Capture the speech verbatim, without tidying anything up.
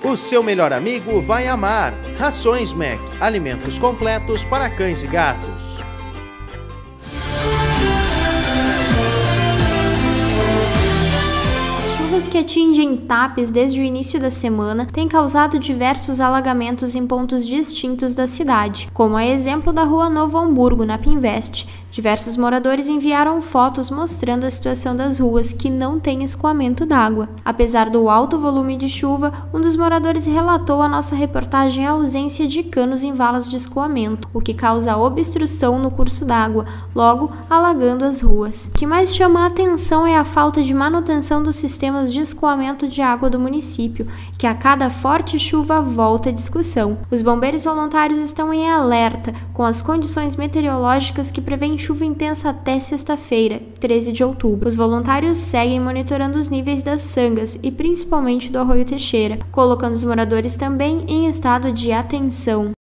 O seu melhor amigo vai amar. Rações Mac, alimentos completos para cães e gatos. As chuvas que atingem Tapes desde o início da semana têm causado diversos alagamentos em pontos distintos da cidade, como a exemplo da Rua Novo Hamburgo, na Pinvest. Diversos moradores enviaram fotos mostrando a situação das ruas que não têm escoamento d'água. Apesar do alto volume de chuva, um dos moradores relatou à nossa reportagem a ausência de canos em valas de escoamento, o que causa obstrução no curso d'água, logo alagando as ruas. O que mais chama a atenção é a falta de manutenção dos sistemas de escoamento de água do município, que a cada forte chuva volta à discussão. Os bombeiros voluntários estão em alerta com as condições meteorológicas que prevêem chuva intensa até sexta-feira, treze de outubro. Os voluntários seguem monitorando os níveis das sangas e principalmente do Arroio Teixeira, colocando os moradores também em estado de atenção.